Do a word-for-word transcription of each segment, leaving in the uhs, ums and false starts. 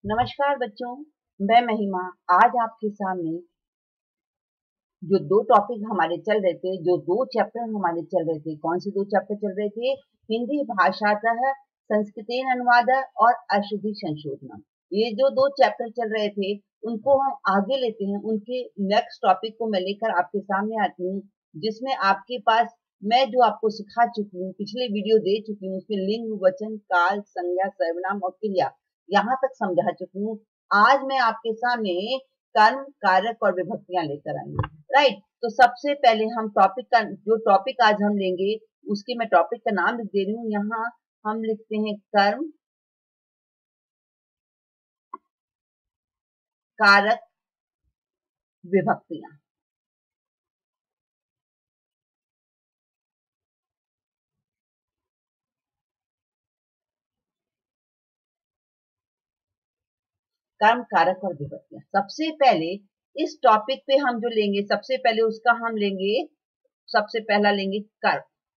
नमस्कार बच्चों, मैं महिमा आज आपके सामने जो दो टॉपिक हमारे चल रहे थे, जो दो चैप्टर हमारे चल रहे थे, कौन से दो चैप्टर चल रहे थे? हिंदी भाषातः संस्कृतेन अनुवाद और अशुद्धि संशोधन। ये जो दो चैप्टर चल रहे थे, उनको हम आगे लेते हैं। उनके नेक्स्ट टॉपिक को मैं लेकर आपके सामने आती हूँ, जिसमें आपके पास मैं जो आपको सिखा चुकी हूँ, पिछले वीडियो दे चुकी हूँ, उसमें लिंग, वचन, काल, संज्ञा, सर्वनाम और क्रिया यहाँ तक समझा चुकी हूँ। आज मैं आपके सामने कर्म, कारक और विभक्तियां लेकर आई हूँ। राइट, तो सबसे पहले हम टॉपिक का जो टॉपिक आज हम लेंगे, उसके मैं टॉपिक का नाम लिख दे रही हूँ। यहाँ हम लिखते हैं कर्म, कारक, विभक्तियां। कर्म, कारक और विभक्तियां। सबसे पहले इस टॉपिक पे हम जो लेंगे, सबसे पहले उसका हम लेंगे, सबसे पहला लेंगे कर्म।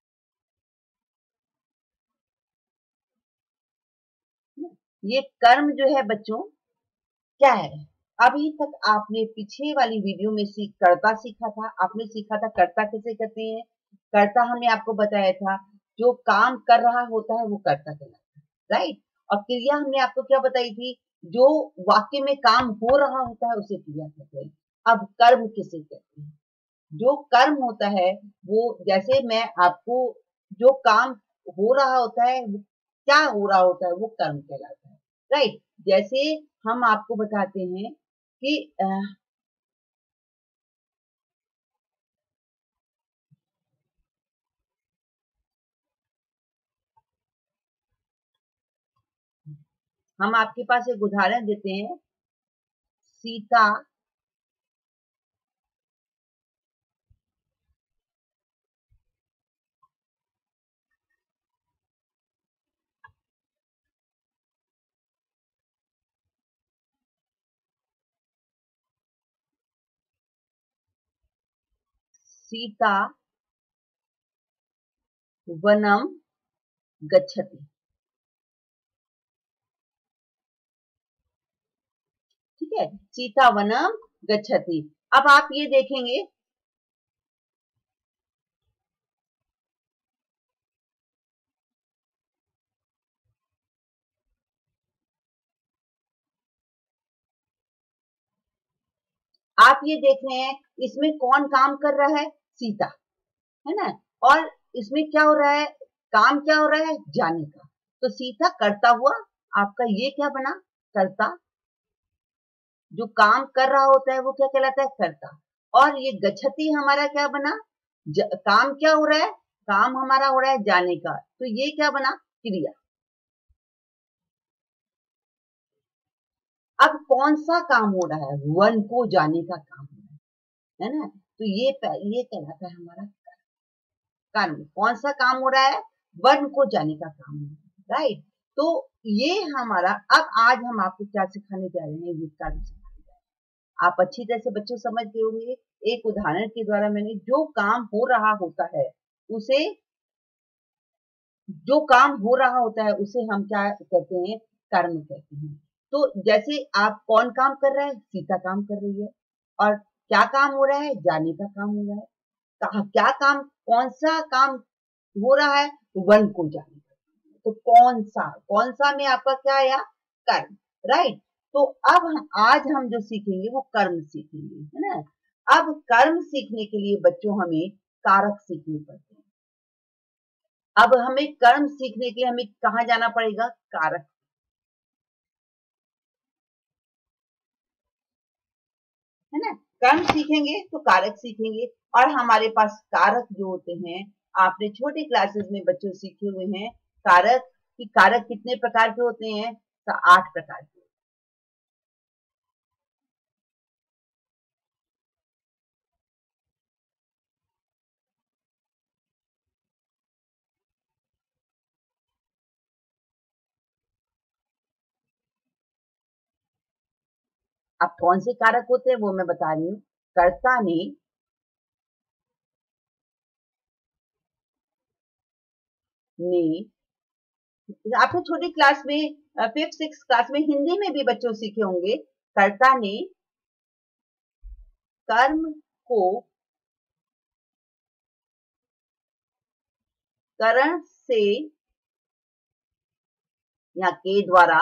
ये कर्म जो है बच्चों क्या है? अभी तक आपने पीछे वाली वीडियो में सीख कर्ता सीखा था। आपने सीखा था कर्ता किसे कहते हैं। कर्ता हमने आपको बताया था, जो काम कर रहा होता है वो कर्ता कहलाता है। राइट, और क्रिया हमने आपको क्या बताई थी? जो वाक्य में काम हो रहा होता है उसे क्रिया कहते हैं। अब कर्म किसे कहते हैं? जो कर्म होता है वो, जैसे मैं आपको, जो काम हो रहा होता है वो क्या हो रहा होता है, वो कर्म कहलाता है। राइट, जैसे हम आपको बताते हैं कि अ, हम आपके पास एक उदाहरण देते हैं। सीता सीता वनम गच्छति। ठीक है, सीता वनम गच्छति। अब आप ये देखेंगे, आप ये देख रहे हैं इसमें कौन काम कर रहा है? सीता, है ना। और इसमें क्या हो रहा है? काम क्या हो रहा है? जाने का। तो सीता करता हुआ, आपका ये क्या बना? कर्ता। जो काम कर रहा होता है वो क्या कहलाता है? कर्ता। और ये गच्छति हमारा क्या बना? ज, काम क्या हो रहा है? काम हमारा हो रहा है जाने का, तो ये क्या बना? क्रिया। अब कौन सा काम हो रहा है? वन को जाने का काम हो रहा है है ना। तो ये ये कहलाता है हमारा कर्म। कौन सा काम हो रहा है? वन को जाने का काम हो रहा है। राइट, तो ये हमारा, अब आज हम आपको क्या सिखाने जा रहे हैं? ये कर्म सिखाने जा रहे हैं। आप अच्छी तरह से बच्चों समझ गए होंगे। एक उदाहरण के द्वारा मैंने, जो काम हो रहा होता है उसे, जो काम हो रहा होता है उसे हम क्या कहते हैं? कर्म कहते हैं। तो जैसे आप, कौन काम कर रहा है? सीता काम कर रही है। और क्या काम हो रहा है? जाने का काम हो रहा है। कहा क्या काम, कौन सा काम हो रहा है? वन को जाने का। तो कौन सा, कौन सा में आपका क्या आया? कर्म। राइट, तो अब हम आज हम जो सीखेंगे वो कर्म सीखेंगे, है ना। अब कर्म सीखने के लिए बच्चों हमें कारक सीखने पड़ते हैं। अब हमें कर्म सीखने के लिए हमें कहाँ जाना पड़ेगा? कारक, है ना। कर्म सीखेंगे तो कारक सीखेंगे। और हमारे पास कारक जो होते हैं, आपने छोटी क्लासेस में बच्चों सीखे हुए हैं कारक, कि कारक कितने प्रकार के होते हैं? तो आठ प्रकार के। अब कौन से कारक होते हैं वो मैं बता रही हूँ। कर्ता ने, ने, आपने छोटी क्लास में फिफ्थ सिक्स क्लास में हिंदी में भी बच्चों सीखे होंगे, कर्ता ने कर्म को करण से या के द्वारा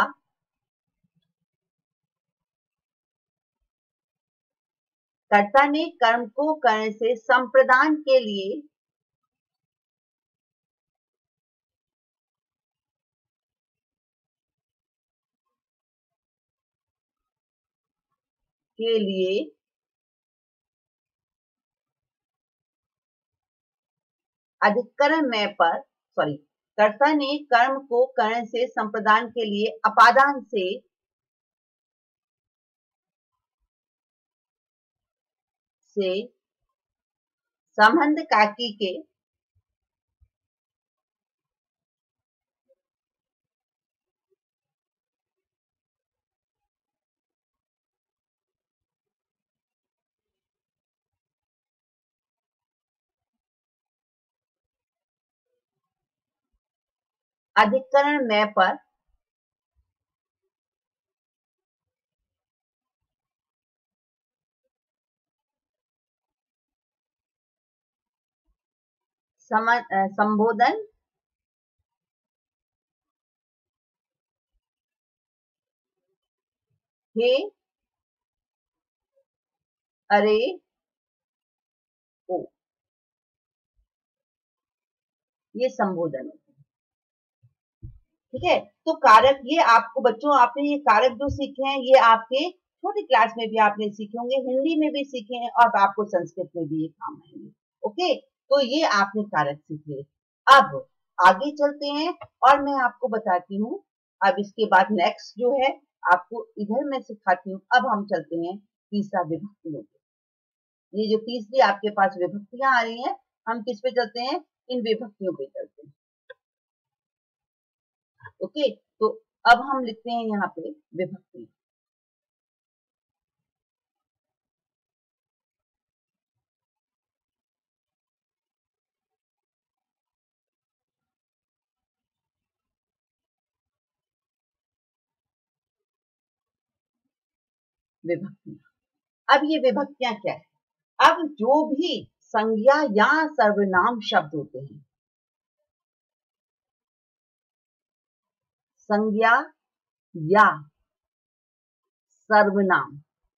कर्ता ने कर्म को करण से संप्रदान के लिए के लिए अधिकरण में पर सॉरी कर्ता ने कर्म को करण से संप्रदान के लिए अपादान से से संबंध काकी के अधिकरण में पर संबोधन हे अरे ओ, ये संबोधन है। ठीक है, तो कारक ये आपको बच्चों आपने ये कारक जो सीखे हैं ये आपके छोटी क्लास में भी आपने सीखे होंगे, हिंदी में भी सीखे हैं और आपको संस्कृत में भी ये काम आएंगे। ओके, तो ये आपने कारक सीखे। अब आगे चलते हैं और मैं आपको बताती हूँ। अब इसके बाद नेक्स्ट जो है आपको इधर मैं सिखाती हूँ। अब हम चलते हैं तीसरा विभक्तियों पे। ये जो तीसरी आपके पास विभक्तियां आ रही हैं, हम किस पे चलते हैं? इन विभक्तियों पे चलते हैं। ओके, तो अब हम लिखते हैं यहाँ पे विभक्ति। विभक्तियां। अब ये विभक्तियां क्या है? अब जो भी संज्ञा या सर्वनाम शब्द होते हैं, संज्ञा या सर्वनाम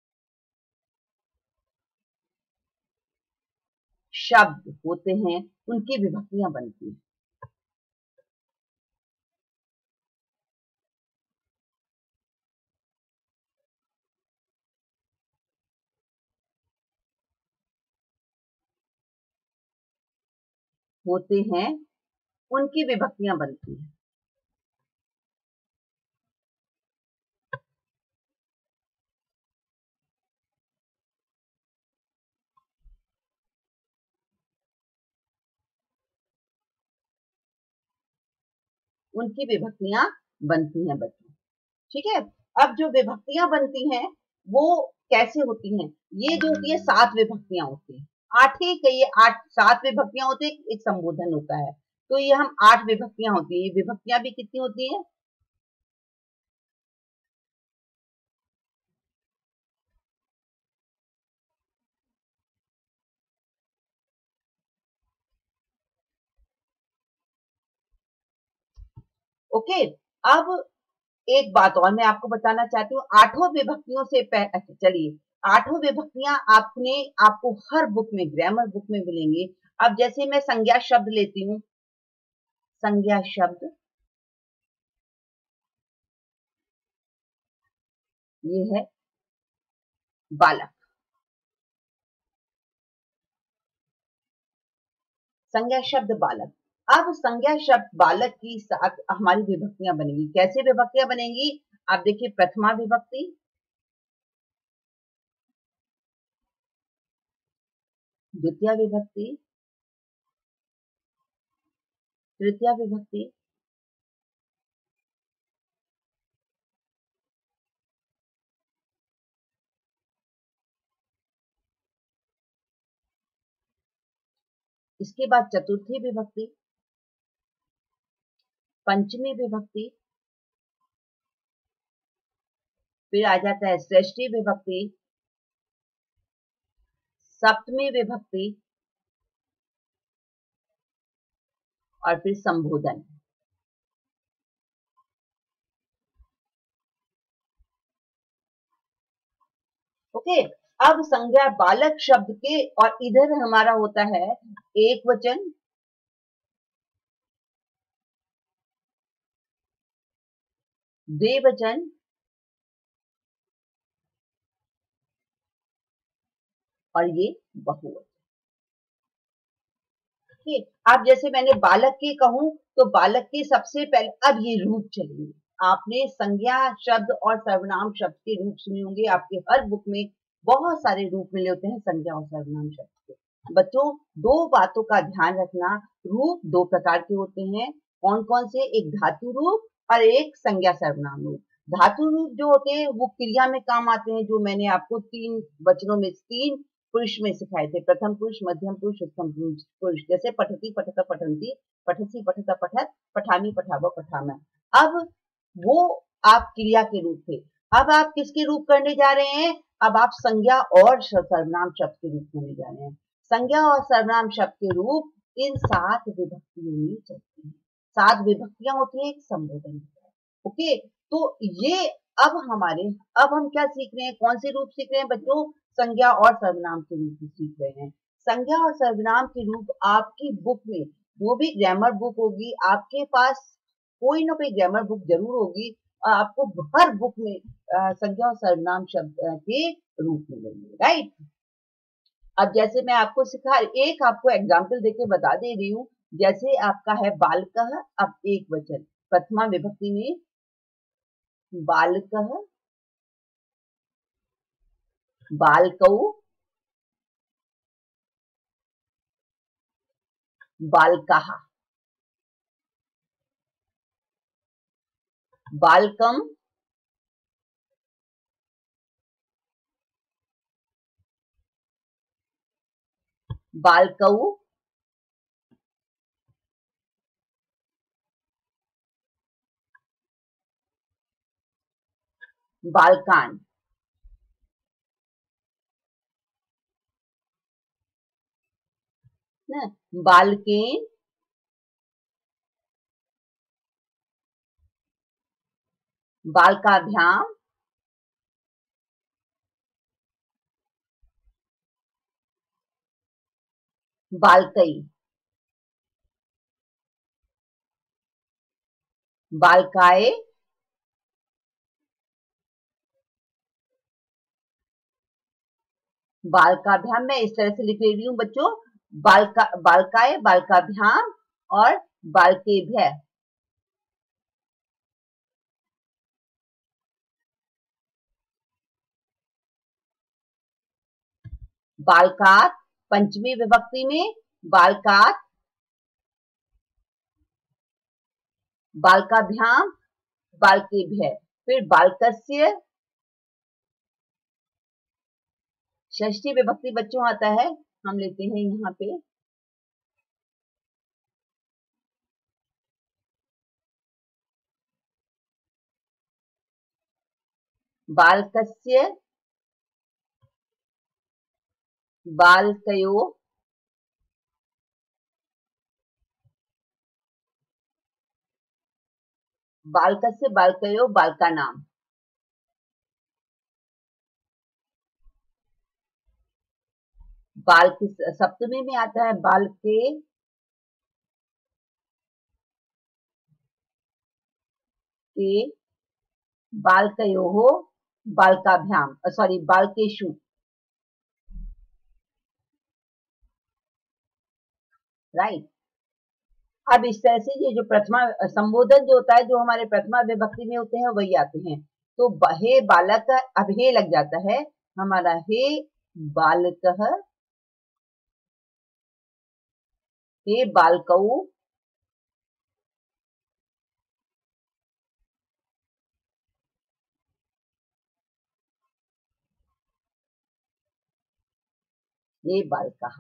शब्द होते हैं, उनकी विभक्तियां बनती हैं। होते हैं उनकी विभक्तियां बनती हैं। उनकी विभक्तियां बनती हैं बच्चों। ठीक है, अब जो विभक्तियां बनती हैं वो कैसे होती हैं? ये जो होती है सात विभक्तियां होती हैं। आठ ही कहिए, आठ सात विभक्तियां होती है, एक संबोधन होता है, तो ये हम आठ विभक्तियां होती है। ये विभक्तियां भी कितनी होती हैं? ओके, अब एक बात और मैं आपको बताना चाहती हूँ। आठों विभक्तियों से पह- अच्छा, चलिए, आठों विभक्तियां आपने आपको हर बुक में, ग्रामर बुक में मिलेंगी। अब जैसे मैं संज्ञा शब्द लेती हूँ, संज्ञा शब्द ये है बालक। संज्ञा शब्द बालक। अब संज्ञा शब्द बालक की साथ हमारी विभक्तियां बनेंगी। कैसे विभक्तियां बनेंगी? आप देखिए, प्रथमा विभक्ति, द्वितीय विभक्ति, तृतीय विभक्ति, इसके बाद चतुर्थी विभक्ति, पंचमी विभक्ति, फिर आ जाता है षष्ठी विभक्ति, सप्तमी विभक्ति और फिर संबोधन। ओके, अब संज्ञा बालक शब्द के और इधर हमारा होता है एक वचन, द्विवचन और ये बहुवचन। ठीक, अब जैसे मैंने बालक के कहूं तो बालक के सबसे पहले अब ये रूप चलेंगे। आपने संज्ञा शब्द और सर्वनाम शब्द के रूप सुने होंगे, आपके हर बुक में बहुत सारे रूप मिले होते हैं संज्ञा और सर्वनाम शब्द के। बच्चों, दो बातों का ध्यान रखना, रूप दो प्रकार के होते हैं। कौन कौन से? एक धातु रूप और एक संज्ञा सर्वनाम रूप। धातु रूप जो होते हैं वो क्रिया में काम आते हैं, जो मैंने आपको तीन वचनों में तीन पुरुष में सिखाए थे, प्रथम पुरुष, मध्यम पुरुष, उत्तम पुरुष। जैसे पठती, पठत, पठन्ति, पठसी, पठत, पठत, पठामी, पठाव, पठामः। अब वो आप क्रिया के रूप थे। अब आप किसके रूप करने जा रहे हैं? अब आप संज्ञा और सर्वनाम शब्द के रूप करने जा रहे हैं। संज्ञा और सर्वनाम शब्द के रूप इन सात विभक्तियों में चलते हैं। सात विभक्तियां होती है, एक संबोधन। ओके, तो ये अब हमारे अब हम क्या सीख रहे हैं? कौन से रूप सीख रहे हैं बच्चों? संज्ञा और सर्वनाम के रूप सीख रहे हैं। संज्ञा और सर्वनाम के रूप आपकी बुक में, जो भी ग्रामर बुक होगी, आपके पास कोई ना कोई ग्रामर बुक जरूर होगी, आपको हर बुक में संज्ञा और सर्वनाम शब्द के रूप मिलेंगे। राइट, अब जैसे मैं आपको सिखा, एक आपको एग्जाम्पल देके बता दे रही हूँ। जैसे आपका है बालकः, अब एक वचन, प्रथमा विभक्ति में बालकः, बालकौ, बालकाः, बालकम, बालकौ, बालकान, बालकेन, बालकाभ्याम, बालकई, बालकाए, बालकाभ्याम। मैं इस तरह से लिख रही हूँ बच्चों, बालका बालकाए, बालकाभ्याम और बालकेभ्य। बालकात, पंचमी विभक्ति में बालकात, बालकाभ्याम, बालकेभ्य। फिर बालकस्य, षष्ठी विभक्ति बच्चों आता है, हम लेते हैं यहाँ पे बालकस्य, बालकयो, बालकस्य, बालकयो, बालकानाम। बाल की सप्तमी में आता है बालके, के, बालकयोः, बालकाभ्याम, सॉरी बालकेषु। राइट, अब इस तरह से ये जो प्रथमा संबोधन जो होता है, जो हमारे प्रथमा विभक्ति में होते हैं, वही आते हैं। तो हे बालक, अब हे लग जाता है हमारा, हे बालकः, हे बालकौ, हे बालकाः।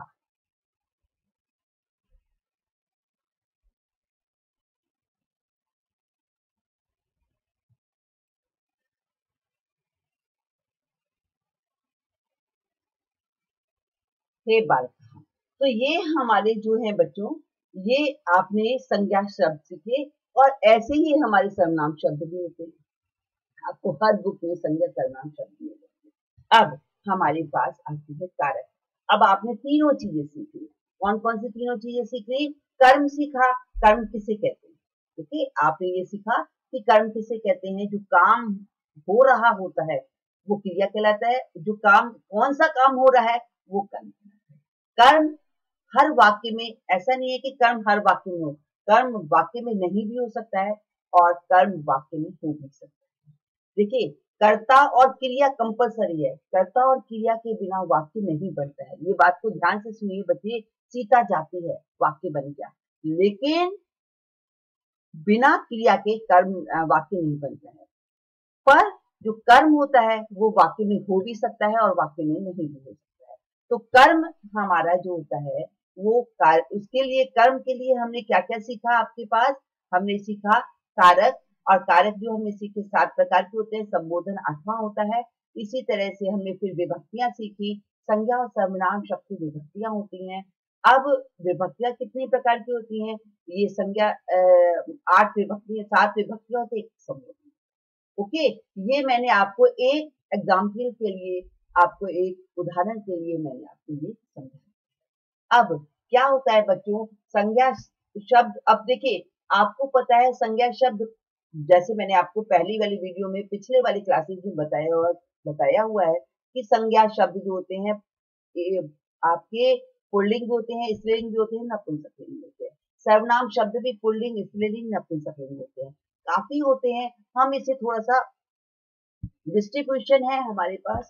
हे बालक। तो ये हमारे जो है बच्चों, ये आपने संज्ञा शब्द सीखे, और ऐसे ही हमारे सर्वनाम शब्द भी होते हैं। आपको हर बुक में संज्ञा सर्वनाम शब्द मिलेंगे। अब हमारे पास आती है कारक। अब आपने तीनों चीजें सीखी। कौन कौन सी तीनों चीजें सीख ली? कर्म सीखा, कर्म किसे कहते हैं, ओके। आपने ये सीखा कि कर्म किसे कहते हैं, जो काम हो रहा होता है वो क्रिया कहलाता है, जो काम, कौन सा काम हो रहा है वो कर्म कहलाता है। कर्म हर वाक्य में, ऐसा नहीं है कि कर्म हर वाक्य में हो, कर्म वाक्य में नहीं भी हो सकता है और कर्म वाक्य में हो भी सकता है। देखिए, कर्ता और क्रिया कंपलसरी है, कर्ता और क्रिया के बिना वाक्य नहीं बनता है। ये बात को ध्यान से सुनिए बच्चे, सीता जाती है वाक्य बन गया, लेकिन बिना क्रिया के कर्म वाक्य नहीं बनता है। पर जो कर्म होता है वो वाक्य में हो भी सकता है और वाक्य में नहीं भी हो सकता है। तो कर्म हमारा जो होता है वो कार्य, उसके लिए कर्म के लिए हमने क्या क्या सीखा? आपके पास हमने सीखा कारक, और कारक जो हमने सीखे सात प्रकार के होते हैं, संबोधन आठवां होता है। इसी तरह से हमने फिर विभक्तियां सीखी, संज्ञा और सर्वनाम शब्द की विभक्तियां होती हैं। अब विभक्तियां कितनी प्रकार की होती हैं? ये संज्ञा आठ विभक्ति, सात विभक्तियां होती है, एक संबोधन, ओके। ये मैंने आपको एक एग्जाम्पल के लिए, आपको एक उदाहरण के लिए मैंने आपको ये समझाया। अब क्या होता है बच्चों, संज्ञा शब्द, अब देखिए आपको पता है संज्ञा शब्द, जैसे मैंने आपको पहली वाली वीडियो में, पिछले वाली क्लासेस में बताया हुआ बताया हुआ है कि संज्ञा शब्द जो होते हैं आपके पुल्लिंग भी होते हैं, स्त्रीलिंग भी होते हैं, नपुंसकलिंग होते हैं। सर्वनाम शब्द भी पुल्लिंग, स्त्रीलिंग, नपुंसकलिंग होते हैं, काफी होते हैं। हम इसे थोड़ा सा, डिस्ट्रीब्यूशन है हमारे पास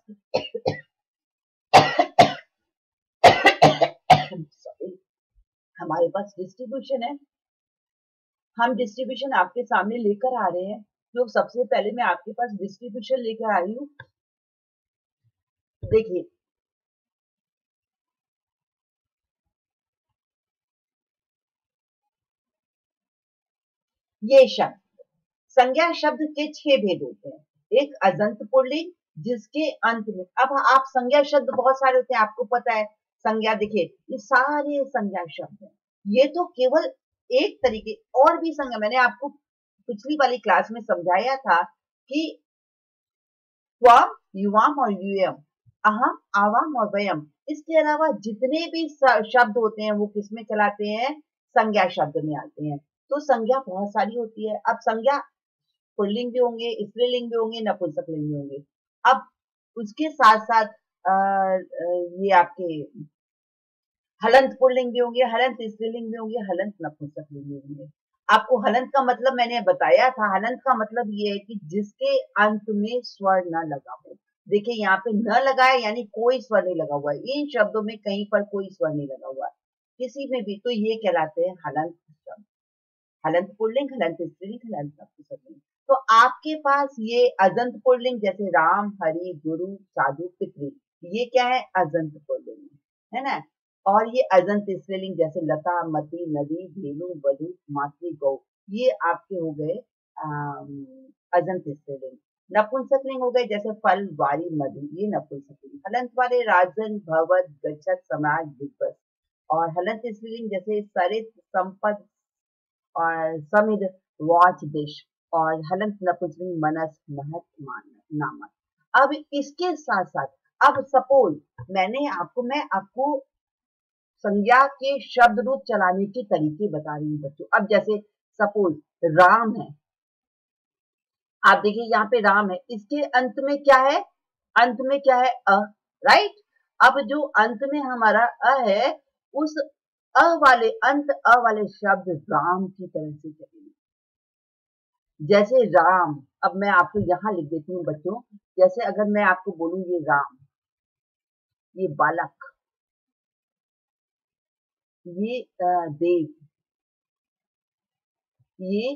हमारे पास डिस्ट्रीब्यूशन है। हम डिस्ट्रीब्यूशन आपके सामने लेकर आ रहे हैं। तो सबसे पहले मैं आपके पास डिस्ट्रीब्यूशन लेकर आ रही हूँ। देखिए, ये शब्द, संज्ञा शब्द के छह भेद होते हैं। एक अजंत पुल्लिंग, जिसके अंत में, अब आप संज्ञा शब्द बहुत सारे होते हैं, आपको पता है। संज्ञा देखिए, ये सारे संज्ञा शब्द हैं। ये तो केवल एक तरीके, और भी संज्ञा मैंने आपको पिछली वाली क्लास में समझाया था कि त्वम, युवाम और यूयम, अहम, आवाम और वयम, इसके अलावा जितने भी शब्द होते हैं वो किसमें चलाते हैं? संज्ञा शब्द में आते हैं। तो संज्ञा बहुत सारी होती है। अब संज्ञा पुल्लिंग भी होंगे, स्त्रीलिंग भी होंगे, नपुंसकलिंग भी होंगे। अब उसके साथ साथ आ, ये आपके हलंत पुल्लिंग भी होंगे, हलंत स्त्रीलिंग भी होंगे, हलंत नपुंसकलिंग भी होंगे। आपको हलंत का मतलब मैंने बताया था। हलंत का मतलब ये है कि जिसके अंत में स्वर न लगा हो। देखिए यहाँ पे न लगा है, यानी कोई स्वर नहीं लगा हुआ है। इन शब्दों में कहीं पर कोई स्वर नहीं लगा हुआ है किसी में भी, तो ये कहलाते हैं हलंत शब्द। हलंत पुल्लिंग, हलंत स्त्रीलिंग, हलंत नपुंसकलिंग। तो आपके पास ये अजंत पुल्लिंग, जैसे राम, हरि, गुरु, साधु, पितृ, ये क्या है? अजंत पुल्लिंग है ना। और ये अजंत स्त्रीलिंग, जैसे लता, मति, नदी, धेनु, वधु, मातृ, गौ, ये आपके हो गए अजंत स्त्रीलिंग। नपुंसकलिंग हो गए, जैसे फल, वारी, मधु, ये नपुंसकलिंग। हलंत वाले राजन, भवत, गच्छत, सम्राट, दिग्गज। और हलंत स्त्रीलिंग जैसे सरित, संपद और समिध, वॉच, दिश। और हलंत नपुंसकलिंग मनस, महत, नामक। अब इसके साथ साथ, अब सपोज मैंने आपको मैं आपको संज्ञा के शब्द रूप चलाने के तरीके बता रही हूँ बच्चों। अब जैसे सपोज राम है, आप देखिए यहाँ पे राम है, इसके अंत में क्या है? अंत में क्या है? Uh, right. अब जो अंत में हमारा अ है, उस अ वाले, अंत अ वाले शब्द राम की तरह से चलेंगे। जैसे राम, अब मैं आपको यहाँ लिख देती हूँ बच्चों। जैसे अगर मैं आपको बोलूँ ये राम, ये बालक, ये देव, ये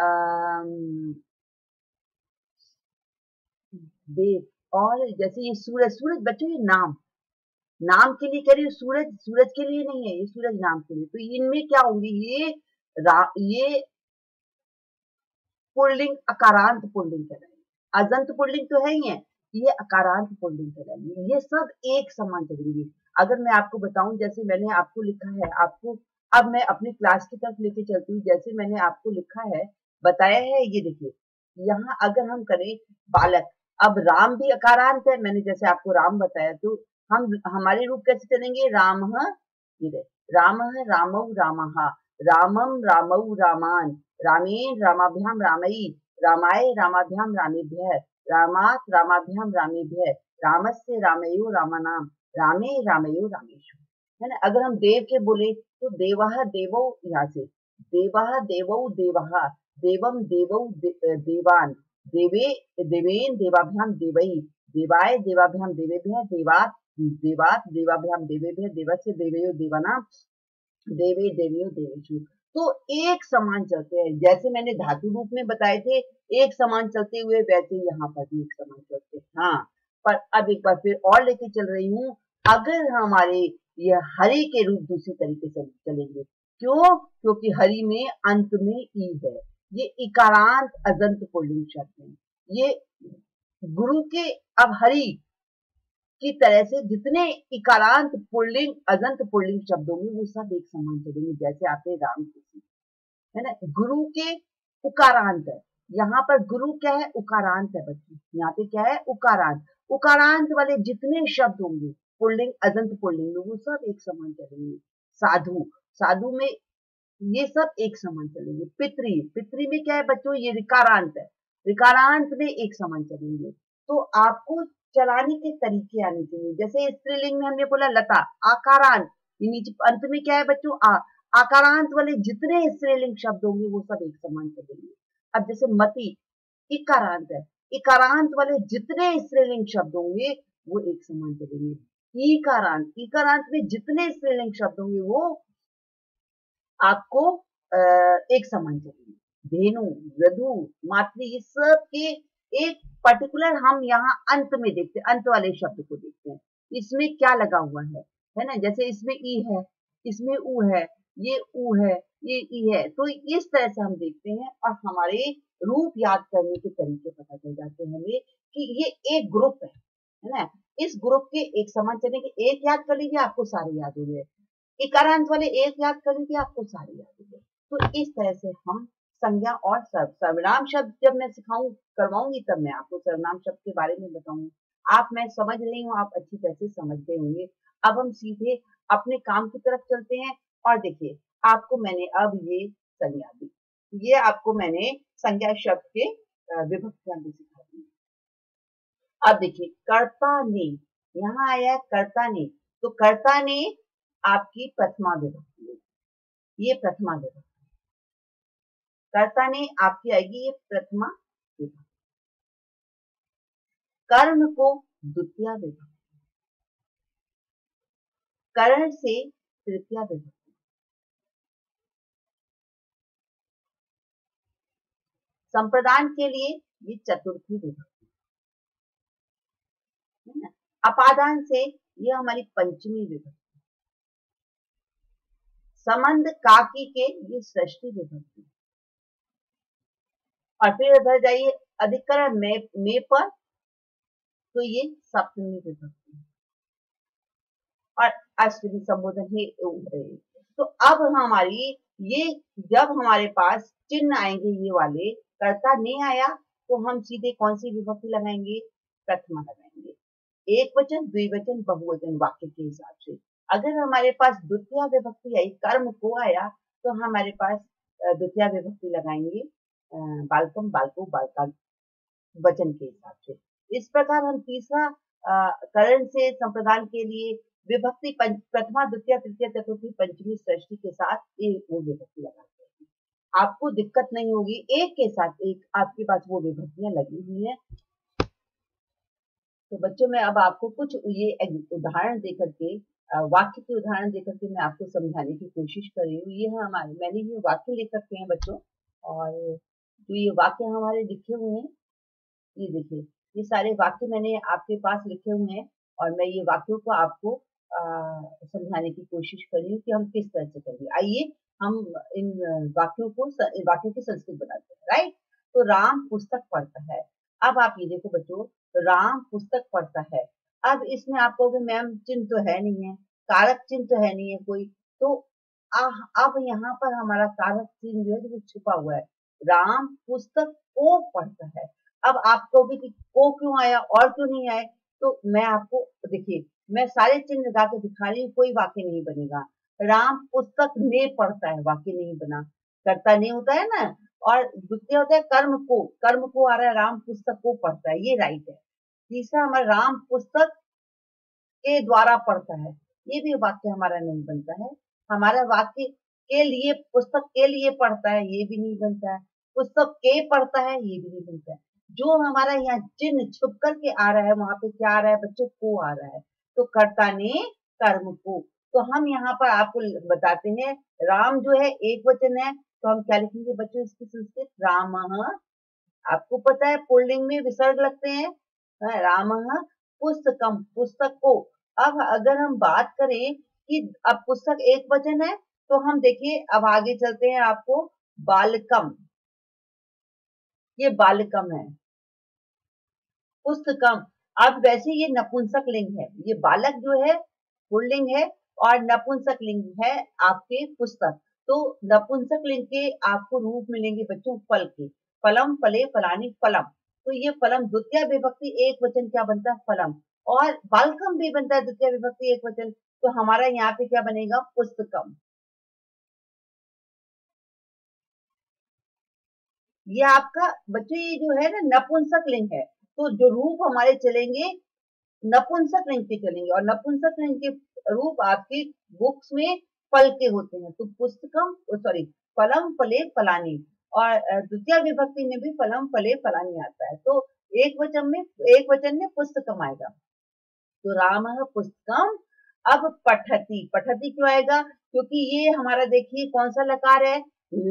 देव, और जैसे ये सूरज, सूरज बच्चों ये नाम, नाम के लिए कह रही हूँ, सूरज सूरज के लिए नहीं है, ये सूरज नाम के लिए। तो इनमें क्या होंगे? ये रा, ये पुल्लिंग, अकारांत पुल्लिंग कह रहे हैं। अजंत पुल्लिंग तो है ही है, ये अकारांत पुल्लिंग कहलाएंगे। ये सब एक समान चलेंगे। अगर मैं आपको बताऊं, जैसे मैंने आपको लिखा है, आपको अब मैं अपनी क्लास की तरफ लेके चलती हूँ। जैसे मैंने आपको लिखा है, बताया है, ये देखिए यहाँ अगर हम करें बालक, अब राम भी अकारांत है, मैंने जैसे आपको राम बताया, तो हम हमारे रूप कैसे चलेंगे? राम, ये राम, रामौ रामः, रामम रामौ रामान, रामेण रामाभ्याम रामई, रामाय रामाभ्याम रामेभ्यः, रामात रामाभ्याम रामेभ्यः, रामस्य रामयो रामानाम, रामे रामयो रामेषु। है ना? अगर हम देव के बोले तो देवः देवौ, यहाँ से देवः देवौ देवः, देवम देवौ दे, देवान, देवे देवेन देवाभ्याम देवई, देवाय देवाभ्याम देवेभ्यः, देवात देवात देवाभ्याम देवेभ्यः, देवस्य देवयो देवानाम, देवे देवियो देवेषु। तो एक समान चलते हैं। जैसे मैंने धातु रूप में बताए थे एक समान चलते हुए, वैसे यहाँ पर भी एक समान चलते हैं। हाँ, पर अब एक बार फिर और लेके चल रही हूँ। अगर हमारे ये हरि के रूप दूसरी तरीके से चलेंगे, क्यों? क्योंकि हरि में अंत में ई है, ये इकारांत अजंत पुल्लिंग शब्द है। ये गुरु के, अब हरि की तरह से जितने इकारांत पुल्लिंग अजंत पुल्लिंग शब्द होंगे वो सब एक समान चलेंगे। जैसे आपने राम की, है ना? गुरु के उकारांत है, यहाँ पर गुरु क्या है? उकारांत है बच्चे, यहाँ पे क्या है? उकारांत। उकारांत वाले जितने शब्द होंगे पुल्लिंग अजंत पुल्लिंग, वो सब एक समान चलेंगे। साधु, साधु में ये सब एक समान चलेंगे। पितरी, पितरी में क्या है बच्चों? ये ऋकारांत है, ऋकारांत में एक समान चलेंगे। तो आपको चलाने के तरीके आने चाहिए। जैसे स्त्रीलिंग में हमने बोला लता, आकारांत, ये नीचे अंत में क्या है बच्चों? आ, आकारांत वाले जितने स्त्रीलिंग शब्द होंगे वो सब एक समान चलेंगे। अब जैसे मति, इकारांत है, इकारांत वाले जितने स्त्रीलिंग शब्द होंगे वो एक समान चलेंगे। ईकारांत, ईकारांत में जितने स्त्रीलिंग शब्द होंगे वो आपको आ, एक समान चलेंगे। धेनु, यदु, मातृ, ये सब के एक पर्टिकुलर हम यहाँ अंत में देखते हैं, अंत वाले शब्द को देखते हैं, इसमें क्या लगा हुआ है, है ना? जैसे इसमें ई है, इसमें उ है, ये उ है, ये ई है। तो इस तरह से हम देखते हैं और हमारे रूप याद करने के तरीके पता चल जाते हैं हमें कि ये एक ग्रुप है, है ना? इस ग्रुप के एक समान चलेंगे। एक याद कर लीजिए, आपको सारे याद हो गए। इकारांत वाले एक याद कर लीजिए, आपको सारे याद हो गए। तो इस तरह से हम संज्ञा और सर्व सर्वनाम शब्द जब मैं सिखाऊं करवाऊंगी तब मैं आपको सर्वनाम शब्द के बारे में बताऊंगी। आप, मैं समझ रही हूँ आप अच्छी तरह से समझ गए होंगे। अब हम सीधे अपने काम की तरफ चलते हैं। और देखिए, आपको मैंने अब ये संज्ञा दी, ये आपको मैंने संज्ञा शब्द के विभक्तियां भी सिखा दी। अब देखिए, कर्ता ने, यहाँ आया कर्ता ने, तो कर्ता ने आपकी प्रथमा विभक्ति है, ये प्रथमा विभक्ति। कर्ता ने आपकी आएगी ये प्रथमा विभक्ति। कर्म को द्वितीया विभक्ति, कर्ण से तृतीया विभक्ति, संप्रदान के लिए ये चतुर्थी विभक्ति, है ना? अपादान से ये हमारी पंचमी विभक्ति, संबंध काकी के ये षष्ठी विभक्ति, और फिर इधर जाइए अधिकरण में, में पर, तो ये सप्तमी विभक्ति, और अश्विनी संबोधन है। तो अब हमारी ये, जब हमारे पास चिन्ह आएंगे ये वाले, कर्ता ने आया तो हम सीधे कौन सी विभक्ति लगाएंगे? प्रथमा लगाएंगे। एक वचन, द्विवचन, बहुवचन वाक्य के हिसाब से। अगर हमारे पास द्वितीय विभक्ति आई, कर्म को आया, तो हमारे पास द्वितीय विभक्ति लगाएंगे बालकम, बालको, बालका वचन के हिसाब से। इस प्रकार हम तीसरा करण से संप्रदान के लिए विभक्ति प्रथमा, द्वितीय, तृतीय, चतुर्थी, पंचमी, षष्ठी के साथ एक वो विभक्ति लगाते हैं। आपको दिक्कत नहीं होगी, एक के साथ एक आपके पास वो विभक्तियां लगी हुई हैं। तो बच्चों, मैं अब आपको कुछ ये उदाहरण देकर के, वाक्य के उदाहरण देकर के मैं आपको समझाने की कोशिश कर रही हूँ। ये है हमारे, मैंने ये वाक्य लिख रखे हैं बच्चों, और जो ये वाक्य हमारे लिखे हुए हैं, ये देखिए, ये सारे वाक्य मैंने आपके पास लिखे हुए हैं, और मैं ये वाक्यों को आपको समझाने की कोशिश कर रही हूँ कि हम किस तरह से करेंगे। आइए हम इन वाक्यों को, वाक्यों की संस्कृत बनाते हैं। राइट? तो राम पुस्तक पढ़ता है। अब आप ये देखो बच्चों, राम पुस्तक पढ़ता है। अब इसमें आप कहोगे मैम चिन्ह तो है नहीं है, कारक चिन्ह तो है नहीं है कोई, तो आ, अब यहाँ पर हमारा कारक चिन्ह जो है वो छुपा हुआ है। राम पुस्तक को पढ़ता है। अब आप कहोगे कि को क्यों आया और क्यों नहीं आए, तो मैं आपको देखिए, मैं सारे चिन्ह लगा के दिखा रही हूँ, कोई वाक्य नहीं बनेगा। राम पुस्तक ने पढ़ता है, वाक्य नहीं बना, कर्ता नहीं होता है ना। और द्वितीय होता है कर्म को, कर्म को आ रहा है, राम पुस्तक को पढ़ता है, ये राइट है। तीसरा हमारा राम पुस्तक के द्वारा पढ़ता है, ये भी वाक्य हमारा नहीं बनता है। हमारा वाक्य के लिए, पुस्तक के लिए पढ़ता है, ये भी नहीं बनता है। पुस्तक के पढ़ता है, ये भी नहीं बनता है। जो हमारा यहाँ चिन्ह छुप करके आ रहा है, वहां पे क्या आ रहा है बच्चों, को आ रहा है। तो कर्ता ने कर्म को, तो हम यहाँ पर आपको बताते हैं, राम जो है एक वचन है, तो हम क्या लिखेंगे बच्चों इसकी संस्कृत, रामः। आपको पता है पुल्लिंग में विसर्ग लगते हैं, रामः पुस्तकम, पुस्तक को। अब अगर हम बात करें कि अब पुस्तक एक वचन है, तो हम देखिए अब आगे चलते हैं, आपको बालकम, ये बालकम है, पुस्तकम। अब वैसे ये नपुंसक लिंग है, ये बालक जो है पुल्लिंग है और नपुंसक लिंग है आपके पुस्तक। तो नपुंसक लिंग के आपको रूप मिलेंगे बच्चों फल के, फलम, फले, फलानी, फलम। तो ये फलम द्वितीय विभक्ति एक वचन क्या बनता है, फलम। और बालकम भी बनता है द्वितीय विभक्ति एक वचन, तो हमारा यहाँ पे क्या बनेगा, पुस्तकम। ये आपका बच्चों ये जो है ना नपुंसक लिंग है, तो जो रूप हमारे चलेंगे नपुंसक लिंग के चलेंगे, और नपुंसक लिंग के रूप आपकी बुक्स में फल के होते हैं। तो पुस्तकम, सॉरी, फलम, फले, फलानी, और द्वितीय विभक्ति में भी फलम, फले, फलानी आता है। तो एक वचन में, एक वचन में पुस्तकम आएगा। तो रामः पुस्तकम। अब पठति, पठति क्यों आएगा, क्योंकि ये हमारा देखिए कौन सा लकार है,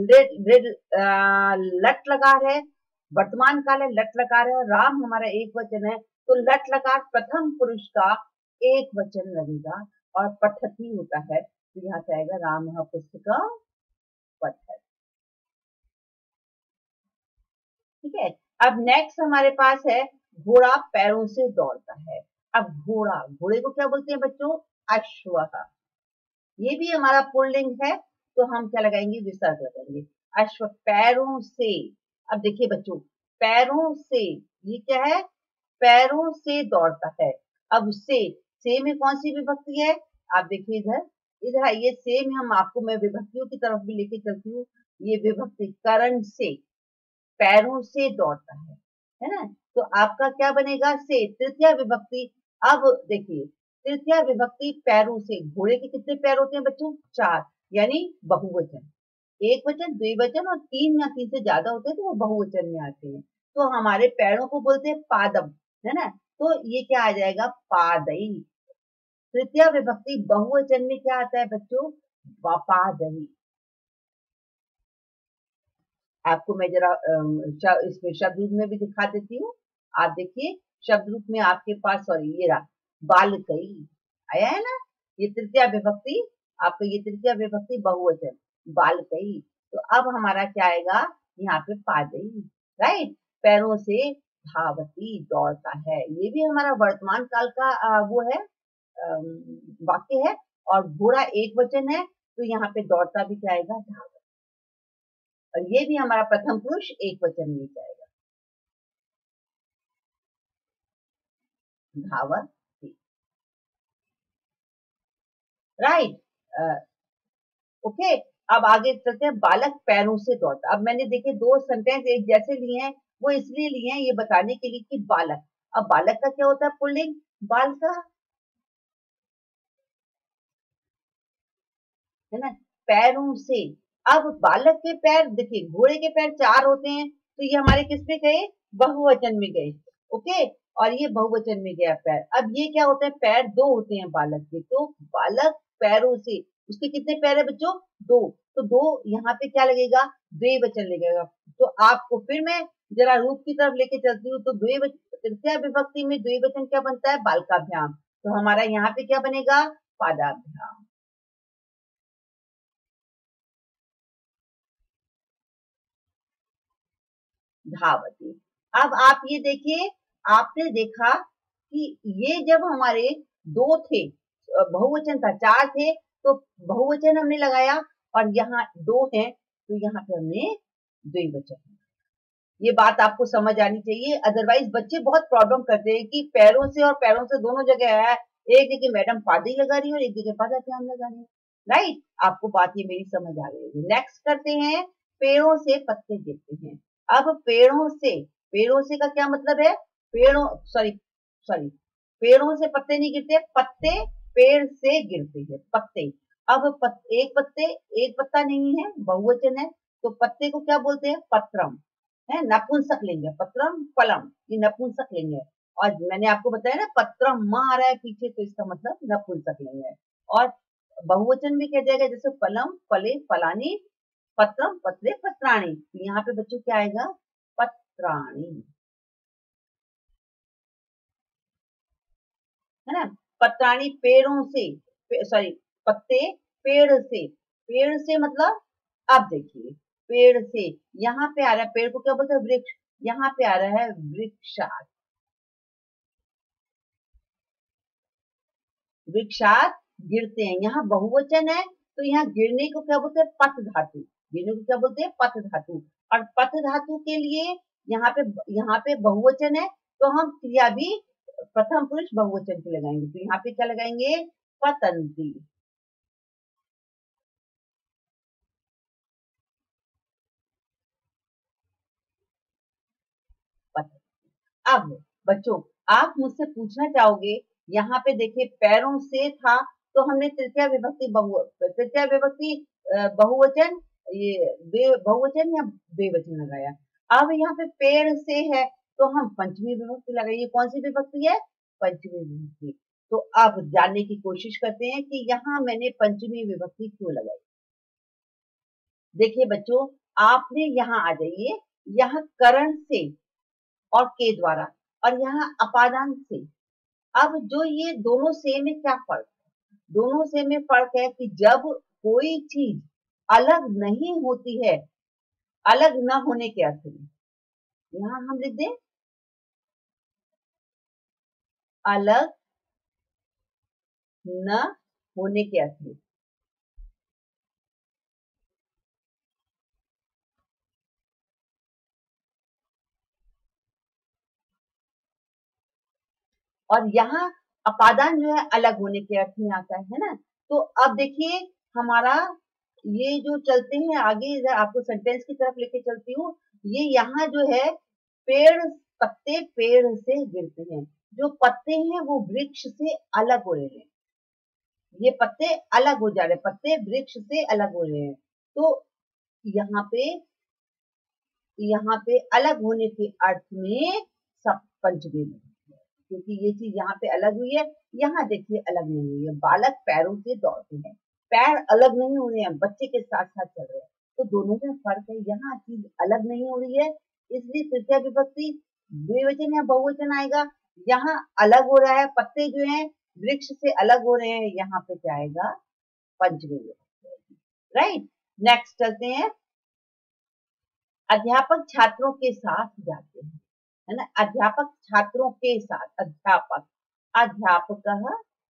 लट लकार है, वर्तमान काल है, लट लकार है, राम हमारा एक वचन है, तो लट लकार प्रथम पुरुष का एक वचन लगेगा और पठति होता है, तो यहाँ से आएगा रामः पुस्तकम पठति। ठीक है। अब नेक्स्ट हमारे पास है घोड़ा पैरों से दौड़ता है। अब घोड़ा, घोड़े को क्या बोलते हैं बच्चों, अश्वः। ये भी हमारा पुल्लिंग है, तो हम क्या लगाएंगे, विसर्ग लगाएंगे, अश्व, पैरों से। अब देखिए बच्चों, पैरों से, ये क्या है, पैरों से दौड़ता है। अब से, से में कौन सी विभक्ति है, आप देखिए इधर, इधर आइए, से में हम आपको, मैं विभक्तियों की तरफ भी लेके चलती हूँ। ये विभक्ति करण से, पैरों से दौड़ता है, है ना। तो आपका क्या बनेगा, से, तृतीय विभक्ति। अब देखिए तृतीय विभक्ति पैरों से, घोड़े के कितने पैर होते हैं बच्चों, चार, यानी बहुवचन। एक वचन, द्विवचन और तीन या तीन से ज्यादा होते हैं तो वो बहुवचन में आते हैं। तो हमारे पैरों को बोलते हैं पादम, है ना। तो ये क्या आ जाएगा, पादई। तृतीय विभक्ति बहुवचन में क्या आता है बच्चों, पादई। आपको मैं जरा इसमें शब्द रूप में भी दिखा देती हूँ। आप देखिए शब्द रूप में आपके पास, सॉरी ये रहा, बालकई आया है ना, ये तृतीय विभक्ति, आपका ये तृतीय विभक्ति बहुवचन, बालकई। तो अब हमारा क्या आएगा, यहाँ पे पादई, राइट, पैरों से धावती, दौड़ता है। ये भी हमारा वर्तमान काल का आ, वो है वाक्य है, और घोड़ा एक वचन है, तो यहाँ पे दौड़ता भी क्या आएगा, धावती। और ये भी हमारा प्रथम पुरुष एक वचन में जाएगा, धावती, राइट, ओके। अब आगे चलते हैं, बालक पैरों से दौड़ता। अब मैंने देखे दो सेंटेंस एक जैसे लिए हैं, वो इसलिए लिए हैं ये बताने के लिए कि बालक, अब बालक का क्या होता है, पुल्लिंग, बाल का, है ना, पैरों से। अब बालक के पैर देखिए, घोड़े के पैर चार होते हैं, तो ये हमारे किस पे गए, बहुवचन में गए, ओके, और ये बहुवचन में गया पैर। अब ये क्या होता है, पैर दो होते हैं बालक के, तो बालक पैरों से, उसके कितने पैर है बच्चों, दो, तो दो यहाँ पे क्या लगेगा, द्विवचन लगेगा। तो आपको फिर मैं जरा रूप की तरफ लेके चलती हूँ, तो द्विवचन, तृतीय विभक्ति में द्विवचन क्या बनता है, बालकाभ्याम, तो हमारा यहाँ पे क्या बनेगा, पादाभ्याम। धावती। अब आप ये देखिए, आपने देखा कि ये जब हमारे दो थे, बहुवचन था, चार थे तो बहुवचन हमने लगाया, और यहाँ दो हैं तो यहाँ पे हमने द्विवचन। ये बात आपको समझ आनी चाहिए, अदरवाइज बच्चे बहुत प्रॉब्लम करते हैं कि पैरों से और पैरों से दोनों जगह है, एक जगह मैडम पादी लगा रही है और एक जगह पादा ध्यान लगा रही है। राइट, आपको बात ये मेरी समझ आ गई है। नेक्स्ट करते हैं, पेड़ों से पत्ते गिरते हैं। अब पेड़ों से, पेड़ों से का क्या मतलब है, पेड़ों सॉरी सॉरी पेड़ों से पत्ते नहीं गिरते, पत्ते पेड़ से गिरते हैं, पत्ते। अब पत, एक पत्ते, एक पत्ता नहीं है, बहुवचन है, तो पत्ते को क्या बोलते हैं, पत्रम है, नपुंसक लिंग है, पत्रम फलम, ये नपुंसक लिंग है। और मैंने आपको बताया ना, पत्रम माँ आ रहा है पीछे, तो इसका मतलब नपुंसक लिंग है। और बहुवचन भी कह जाएगा, जैसे फलम फले फलानी, पत्रम पत्रे पत्राणी, तो यहाँ पे बच्चों क्या आएगा, पत्राणी, है ना। पत्राणी पेड़ों से, सॉरी पत्ते पेड़ से, पेड़ से मतलब, अब देखिए पेड़ से, यहाँ पे आ रहा है, पेड़ को क्या बोलते हैं, वृक्ष, यहाँ पे आ रहा है वृक्षात, वृक्षात गिरते हैं, यहाँ बहुवचन है तो यहाँ गिरने को क्या बोलते हैं, पत धातु, गिरने को क्या बोलते हैं, पत धातु। और पत धातु के लिए यहाँ पे, यहाँ पे बहुवचन है तो हम क्रिया भी प्रथम पुरुष बहुवचन की लगाएंगे, तो यहाँ पे क्या लगाएंगे, पतंती। अब बच्चों, आप मुझसे पूछना चाहोगे, यहाँ पे देखिए पैरों से था तो हमने तृतीया विभक्ति बहु तृतीया विभक्ति बहुवचन, ये बहुवचन या द्विवचन लगाया। अब यहाँ पे पेड़ से है तो हम पंचमी विभक्ति लगाइए, कौन सी विभक्ति है, पंचमी विभक्ति। तो अब जानने की कोशिश करते हैं कि यहाँ मैंने पंचमी विभक्ति क्यों लगाई। देखिए बच्चों, आपने यहाँ आ जाइए, यहाँ करण से और के द्वारा, और यहाँ अपादान से। अब जो ये दोनों से में क्या फर्क है, दोनों से में फर्क है कि जब कोई चीज अलग नहीं होती है, अलग न होने के अर्थ में, यहाँ हम लिख दें अलग न होने के अर्थ में। और यहाँ अपादान जो है अलग होने के अर्थ में आता है ना। तो अब देखिए हमारा ये जो चलते हैं आगे, इधर आपको सेंटेंस की तरफ लेके चलती हूँ। ये यहाँ जो है, पेड़ पत्ते पेड़ से गिरते हैं, जो पत्ते हैं वो वृक्ष से अलग हो रहे हैं, ये पत्ते अलग हो जा रहे हैं, पत्ते वृक्ष से अलग हो रहे हैं। तो यहाँ पे, यहाँ पे अलग होने के अर्थ में सब पंचमी में, क्योंकि ये चीज यहाँ पे अलग हुई है, यहाँ देखिए अलग नहीं हुई है। बालक पैरों से दौड़ते हैं, पैर अलग नहीं हो रहे हैं, बच्चे के साथ साथ चल रहे हैं, तो दोनों में फर्क है, यहाँ चीज अलग नहीं हो रही है, इसलिए तृतीया विभक्ति द्विवचन या बहुवचन आएगा। यहाँ अलग हो रहा है, पत्ते जो हैं वृक्ष से अलग हो रहे हैं, यहाँ पे क्या आएगा, पंचमी विभक्ति। राइट, नेक्स्ट चलते हैं, अध्यापक छात्रों के साथ जाते हैं, है ना, अध्यापक छात्रों के साथ, अध्यापक, अध्यापक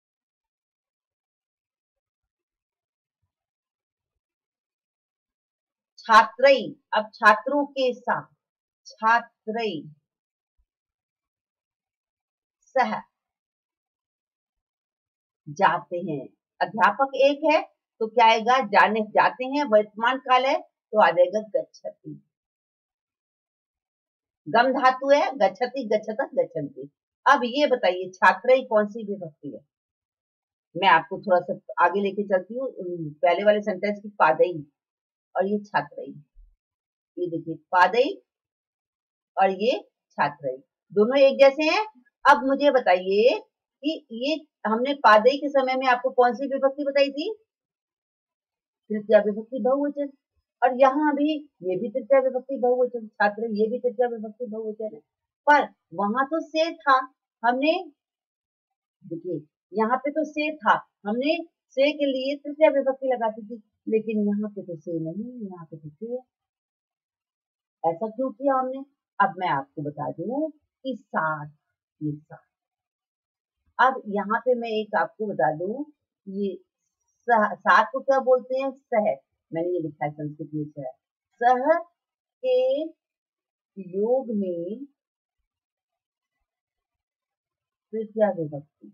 छात्रई, अब छात्रों के साथ, छात्रई सह जाते हैं, अध्यापक एक है तो क्या आएगा, जाने जाते हैं, वर्तमान काल है तो आ जाएगा गच्छति, गम धातु है, गच्छति गच्छत गच्छन्ति। अब ये बताइए छात्रई कौन सी विभक्ति है, मैं आपको थोड़ा सा आगे लेके चलती हूँ। पहले वाले सेंटेंस की पादई और ये छात्रई, ये देखिए पादई और ये छात्रई, दोनों एक जैसे हैं। अब मुझे बताइए कि ये हमने पादई के समय में आपको कौन सी विभक्ति बताई थी, तृतीया विभक्ति बहुवचन, और यहाँ भी ये भी तृतीया विभक्ति बहुवचन, छात्र ये भी तृतीया विभक्ति बहुवचन है, पर वहां तो से था, हमने देखिए यहाँ पे तो से था, हमने से के लिए तृतीया विभक्ति लगाती थी, लेकिन यहाँ पे तो से नहीं, यहाँ पे तो से है, ऐसा क्यों किया हमने, अब मैं आपको बता दूं कि साथ, ये साथ। अब यहाँ पे मैं एक आपको बता दूं, ये सह, साथ को क्या बोलते हैं? सह। मैंने ये लिखा है संस्कृत में सह। सह के योग में तृतीया विभक्ति,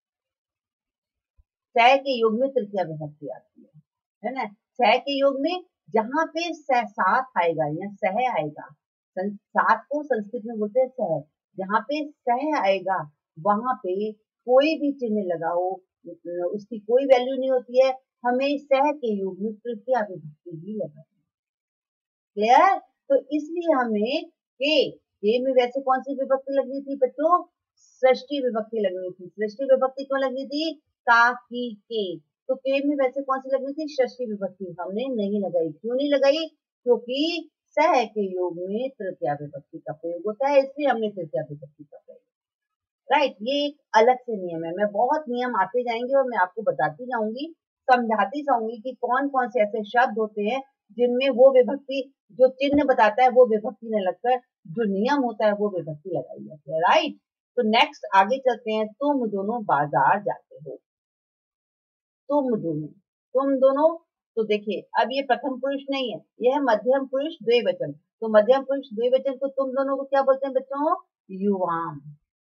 सह के योग में तृतीया विभक्ति आती है, है ना। सह के योग में जहां पे सह साथ आएगा या सह आएगा, साथ को संस्कृत में बोलते हैं सह, जहां पे सह आएगा वहां पे कोई भी चिन्ह लगाओ, उसकी कोई वैल्यू नहीं होती है, हमें सह के योग में तृतीया विभक्ति ही लगानी। क्लियर? तो इसलिए हमें के के में वैसे कौन सी विभक्ति लगनी थी बच्चों? षष्ठी विभक्ति लगनी थी। षष्ठी विभक्ति क्यों लगनी थी? का, की, के। तो के में वैसे कौन सी लगनी थी? षष्ठी विभक्ति। हमने नहीं लगाई। क्यों नहीं लगाई? क्योंकि सह के योग में तृतीया विभक्ति का प्रयोग होता है, इसलिए हमने तृतीया विभक्ति का प्रयोग। राइट, ये एक अलग से नियम है। मैं बहुत नियम आते जाएंगे और मैं आपको बताती जाऊंगी, समझाती जाऊंगी कि कौन कौन से ऐसे शब्द होते हैं जिनमें वो विभक्ति, जो चिन्ह बताता है वो विभक्ति न लगकर जो नियम होता है वो विभक्ति लगाई जाती है। राइट, तो नेक्स्ट आगे चलते हैं। तुम दोनों बाजार जाते हो। तुम दोनों, तुम दोनों, तो देखिए अब ये प्रथम पुरुष नहीं है, यह है मध्यम पुरुष द्विवचन। तो मध्यम पुरुष द्विवचन को तुम दोनों को क्या बोलते हैं बच्चों? युवाम।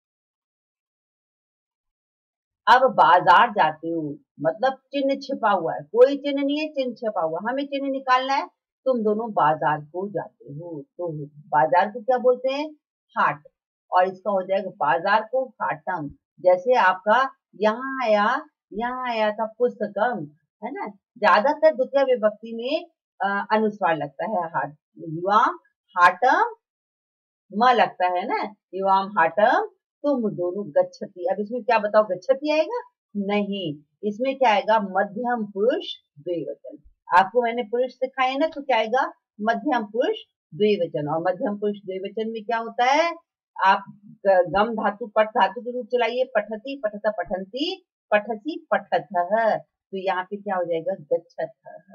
अब बाजार जाते हो मतलब चिन्ह छिपा हुआ है, कोई चिन्ह नहीं है, चिन्ह छिपा हुआ, हमें चिन्ह निकालना है। तुम दोनों बाजार को जाते हो, तो बाजार को क्या बोलते हैं? हाट। और इसका हो जाएगा बाजार को हाटम। जैसे आपका यहाँ आया, यहाँ आया था पुस्तकम, है ना। ज्यादातर द्वितीय विभक्ति में अ, अनुस्वार लगता है, हाट, युवाम हाटम, म लगता है ना, युवाम हाटम तुम दोनों गच्छति। अब इसमें क्या बताओ, गच्छति आएगा? नहीं, इसमें क्या आएगा? मध्यम पुरुष द्विवचन। आपको मैंने पुरुष सिखाए ना, तो क्या आएगा? मध्यम पुरुष द्विवचन। और मध्यम पुरुष द्विवचन में क्या होता है? आप गम धातु पठ धातु के रूप चलाइए, पठती पठता पठंती पठसी पठत। तो यहाँ पे क्या हो जाएगा? गच्छत।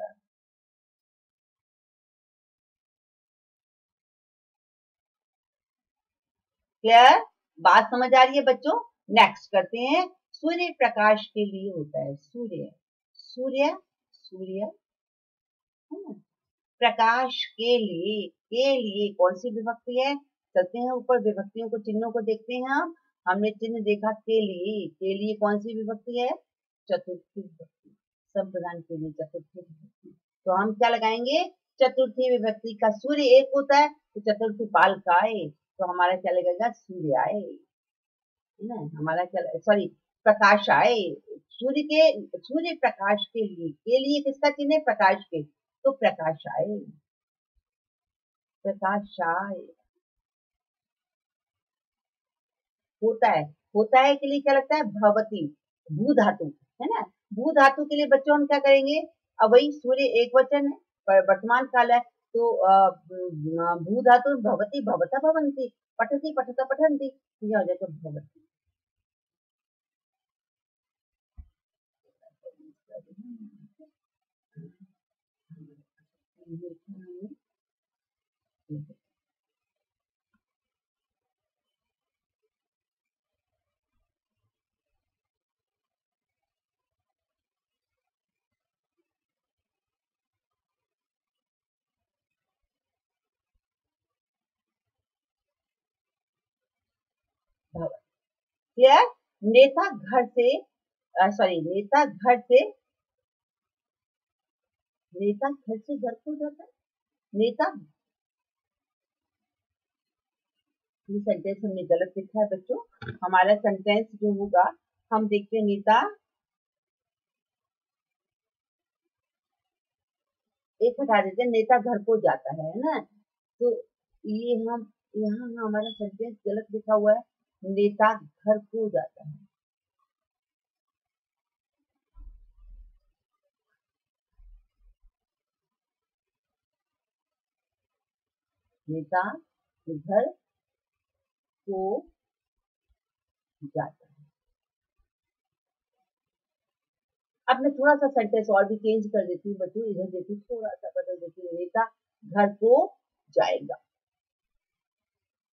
क्लियर? बात समझ आ रही है बच्चों? नेक्स्ट करते हैं। सूर्य प्रकाश के लिए होता है, सूर्य, सूर्य, सूर्य, है ना। प्रकाश के लिए, के लिए कौन सी विभक्ति है? चलते हैं ऊपर, विभक्तियों को, चिन्हों को देखते हैं हम। हमने चिन्ह देखा के लिए, के लिए कौन सी विभक्ति है? चतुर्थी विभक्ति। संप्रदान के लिए चतुर्थी विभक्ति। तो हम क्या लगाएंगे? चतुर्थी विभक्ति का सूर्य एक होता है, तो चतुर्थी पाल का है, तो हमारा क्या लगेगा? सूर्याय, है ना। हमारा क्या, सॉरी, प्रकाश आए। सूर्य के, सूर्य प्रकाश के लिए, के लिए किसका चिन्ह है? प्रकाश के, तो प्रकाश आए, प्रकाश आए। होता है, होता है के लिए क्या लगता है? भवती, भू धातु, है ना। भू धातु के लिए बच्चों हम क्या करेंगे? अब वही सूर्य एक वचन है, वर्तमान काल है, तो भू धातु भवती भवता भवंती, पठती पठता पठंती, यह हो जाएगा भवती। क्लियर? नेता घर से, सॉरी, नेता घर से, नेता घर से घर को जाता है, नेता, ये सेंटेंस हमने गलत लिखा है बच्चों। हमारा सेंटेंस जो होगा, हम देखते हैं नेता, एक हटा देते हैं, नेता घर को जाता है ना। तो ये हम यहाँ हमारा सेंटेंस गलत लिखा हुआ है, नेता घर को जाता है। नेता घर को जाता है। अब मैं थोड़ा सा सेंटेंस और भी चेंज कर देती हूँ बच्चों, इधर देखिए, थोड़ा सा बदल देती हूँ, नेता घर को जाएगा।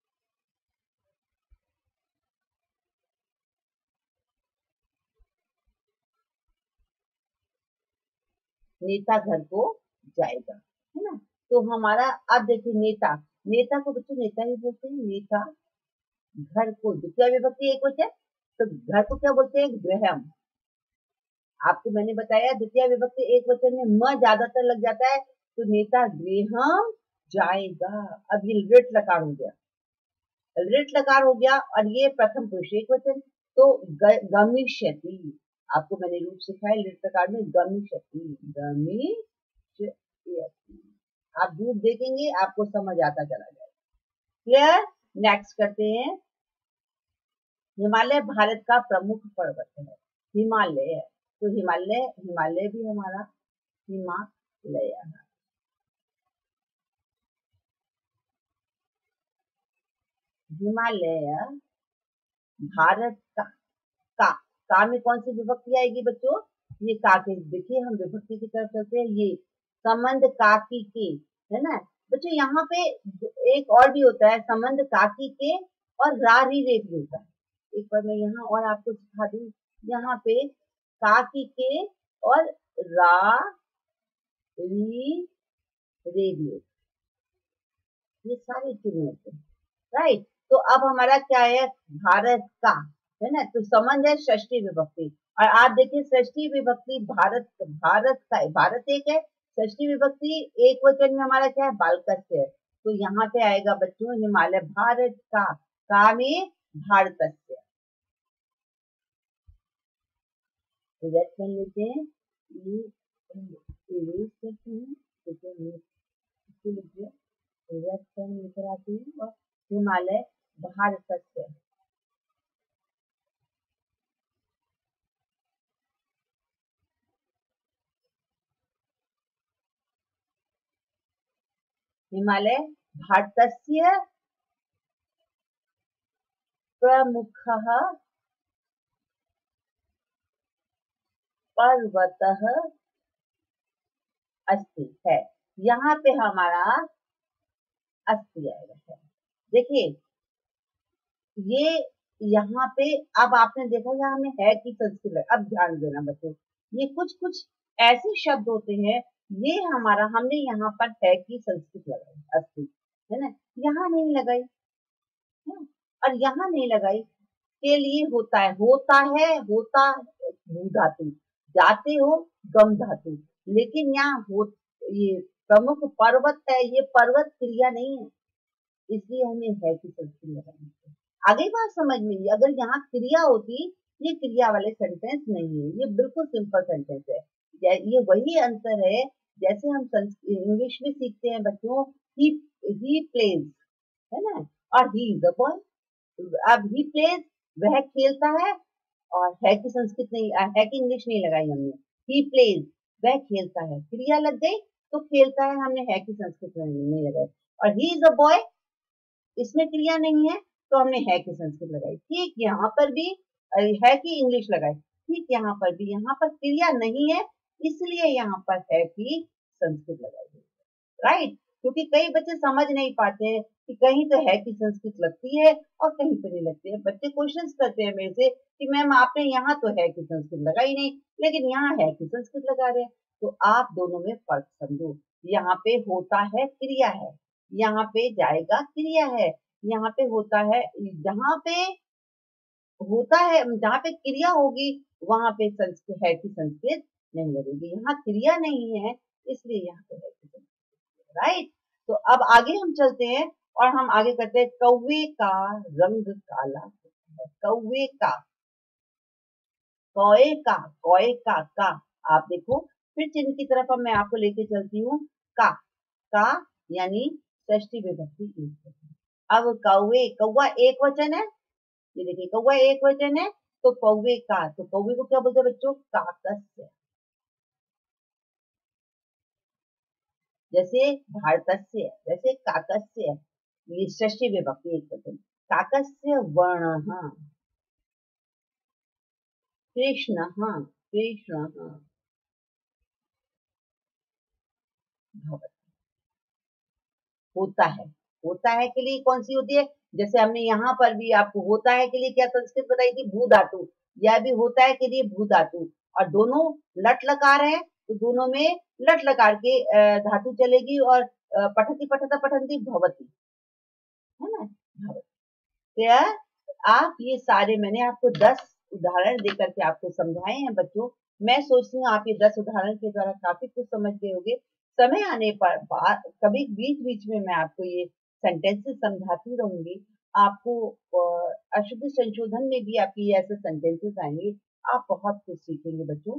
नेता घर को जाएगा, है ना। तो हमारा अब देखिए नेता, नेता को बच्चों नेता ही बोलते हैं। नेता घर को, द्वितीय विभक्ति एक वचन, तो घर को क्या बोलते हैं? गृहम। आपको मैंने बताया द्वितीय विभक्ति एक वचन में म ज्यादातर लग जाता है, तो नेता गृहम जाएगा। अब ये लिट लकार हो गया, लिट लकार हो गया, और ये प्रथम पुरुष एक वचन, तो गमिष्यति। आपको मैंने रूप सिखाया लिट लकार में गमिष्यति, गमिष्यति। आप रूप देखेंगे आपको समझ आता चला जाएगा। क्लियर? नेक्स्ट करते हैं। हिमालय भारत का प्रमुख पर्वत है। हिमालय, तो हिमालय, हिमालय भी हमारा हिमालय है। हिमालय भारत का, का का में कौन सी विभक्ति आएगी बच्चों? ये का के, देखिए हम विभक्ति की तरफ चलते हैं। ये संबंध का की के, है ना बच्चों। यहाँ पे एक और भी होता है, संबंध का की के और रा री रे भी होता है। एक बार मैं यहाँ और आपको सिखा दूं, यहाँ पे का की के और रा री रे भी होता है। ये सारे चिन्ह होते हैं, राइट। तो अब हमारा क्या है? भारत का, है ना। तो संबंध है षष्ठी विभक्ति, और आप देखिए षष्ठी विभक्ति भारत, भारत का है, भारत एक है। षष्ठी विभक्ति एक वचन में हमारा क्या है? बालकस्य है। तो यहाँ पे आएगा बच्चों हिमालय भारत का, का में भारतस्य। तो रेड पेन लेते हैं, ये इरेज करते हैं, तो लिखिए रेड पेन लेकर आती हूँ, और हिमालय भारतस्य। हिमालय भारतस्य प्रमुखः पर्वतः अस्ति है। यहाँ पे हमारा अस्ति आएगा है। देखिए ये यहाँ पे, अब आपने देखा यहाँ में है की संस्कृत। अब ध्यान देना बच्चों, ये कुछ कुछ ऐसे शब्द होते हैं, ये हमारा, हमने यहाँ पर है की संस्कृत लगाई अस्ति, है ना। यहाँ नहीं लगाई है, और यहाँ नहीं लगाई के लिए होता है, होता है, होता भू धातु, जाते हो गम धातु। लेकिन यहाँ हो, ये प्रमुख पर्वत है, ये पर्वत क्रिया नहीं है, इसलिए हमें है की संस्कृत लगानी है। आगे बात समझ में, अगर यहाँ क्रिया होती, ये क्रिया वाले सेंटेंस नहीं है, ये बिल्कुल सिंपल सेंटेंस है। ये वही अंतर है, जैसे हम इंग्लिश में सीखते हैं बच्चों, ही ही प्लेज, है ना, और ही इज अ बॉय। अब ही प्लेज, वह खेलता है, और है की संस्कृत नहीं, है की इंग्लिश नहीं लगाई हमने। ही प्लेज, वह खेलता है, क्रिया लग गई तो खेलता है, हमने है की संस्कृत नहीं लगाई। और ही इज अ बॉय, इसमें क्रिया नहीं है, तो हमने है की संस्कृत लगाई। ठीक यहाँ पर भी है की इंग्लिश लगाई, ठीक यहाँ पर भी, यहाँ पर क्रिया नहीं है, इसलिए यहाँ पर है की संस्कृत लगाई, राइट। क्योंकि कई बच्चे समझ नहीं पाते हैं कि कहीं तो है की संस्कृत लगती है और कहीं पर नहीं लगती है। बच्चे क्वेश्चन करते हैं मेरे से कि मैम आपने यहाँ तो है की संस्कृत लगाई नहीं, लेकिन यहाँ है की संस्कृत लगा रहे हैं। तो आप दोनों में फर्क समझो, यहाँ पे होता है क्रिया है, यहाँ पे जाएगा क्रिया है, यहाँ पे होता है, जहाँ पे होता है, जहाँ पे क्रिया होगी वहां पे संस्कृत है की संस्कृत नहीं लगेगी। यहाँ क्रिया नहीं है, इसलिए यहाँ पे है की संस्कृत, राइट। तो अब आगे हम चलते हैं और हम आगे करते हैं। कौवे का रंग काला होता है, कौवे का, कौए का, कौए का, का। आप देखो फिर चिन्ह की तरफ अब मैं आपको लेके चलती हूँ। का, का यानी षष्ठी विभक्ति एक वचन। अब कौवे, कौवा एक वचन है, ये देखिए कौवा एक वचन है, तो कौवे का, तो कौवे को क्या बोलते हैं बच्चों? काकस्य। जैसे भारतस्य, वैसे काकस्य, ये षष्ठी विभक्ति एक वचन। काकस्य वर्णः कृष्णः, कृष्णः भवति। होता है, होता है के लिए कौन सी होती है? जैसे हमने यहाँ पर भी आपको होता है के लिए क्या संस्कृत बताई थी? भू धातु। यह भी होता है के लिए भू धातु, और दोनों लट लकार है, तो दोनों में लट लकार के धातु चलेगी और पठति पठता पठन्ति भवति, है ना, भवति। तो आप ये सारे मैंने आपको दस उदाहरण देकर के आपको समझाए हैं बच्चों। मैं सोचती हूँ आप ये दस उदाहरण के द्वारा काफी कुछ समझ गए होंगे। समय आने पर कभी बीच बीच में मैं आपको ये सेंटेंसेस समझाती रहूंगी। आपको अशुद्ध संशोधन में भी आपकी ये ऐसे सेंटेंसेस आएंगे, आप बहुत कुछ सीखेंगे बच्चों।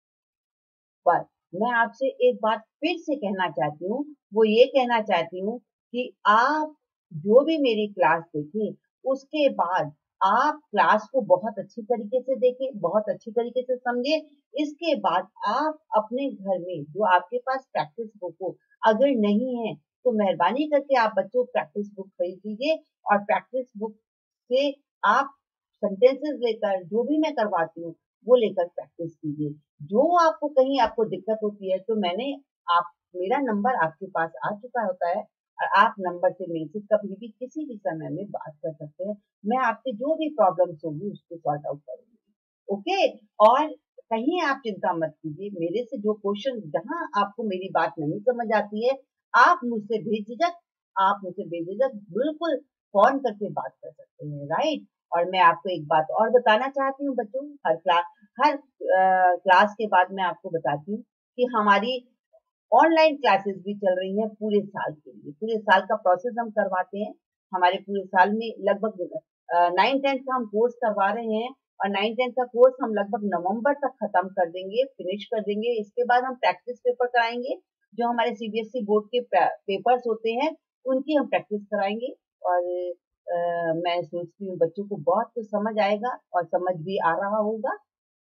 पर मैं आपसे एक बात फिर से कहना चाहती हूँ, वो ये कहना चाहती हूँ कि आप जो भी मेरी क्लास देखें, उसके बाद आप क्लास को बहुत अच्छी तरीके से देखें, बहुत अच्छी तरीके से समझें। इसके बाद आप अपने घर में जो आपके पास प्रैक्टिस बुक हो, अगर नहीं है तो मेहरबानी करके आप बच्चों प्रैक्टिस बुक खरीद लीजिए और प्रैक्टिस बुक से आप सेंटेंसेस लेकर जो भी मैं करवाती हूँ वो लेकर प्रैक्टिस कीजिए। जो आपको कहीं आपको दिक्कत होती है तो मैंने आप मेरा नंबर आपके पास आ चुका होता है और आप नंबर से मेरे से कभी भी किसी भी समय में बात कर सकते हैं। मैं आपके जो भी प्रॉब्लम्स होगी उसको सॉर्ट आउट करूंगी। ओके, और कहीं आप चिंता मत कीजिए। मेरे से जो क्वेश्चन जहां आपको मेरी बात नहीं समझ आती है, आप मुझसे बेझिझक आप मुझसे बेझिझक बिल्कुल फोन करके बात कर सकते हैं, राइट। और मैं आपको एक बात और बताना चाहती हूँ बच्चों, हर क्लास हर आ, क्लास के बाद मैं आपको बताती हूँ कि हमारी ऑनलाइन क्लासेस भी चल रही हैं पूरे साल के लिए। पूरे साल का प्रोसेस हम करवाते हैं। हमारे पूरे साल में लगभग नाइन टेंथ का हम कोर्स करवा रहे हैं और नाइन टेंथ का कोर्स हम लगभग नवंबर तक खत्म कर देंगे, फिनिश कर देंगे। इसके बाद हम प्रैक्टिस पेपर कराएंगे, जो हमारे सीबीएसई बोर्ड के पेपर्स होते हैं उनकी हम प्रैक्टिस कराएंगे। और आ, मैं सोचती हूँ बच्चों को बहुत कुछ समझ आएगा और समझ भी आ रहा होगा,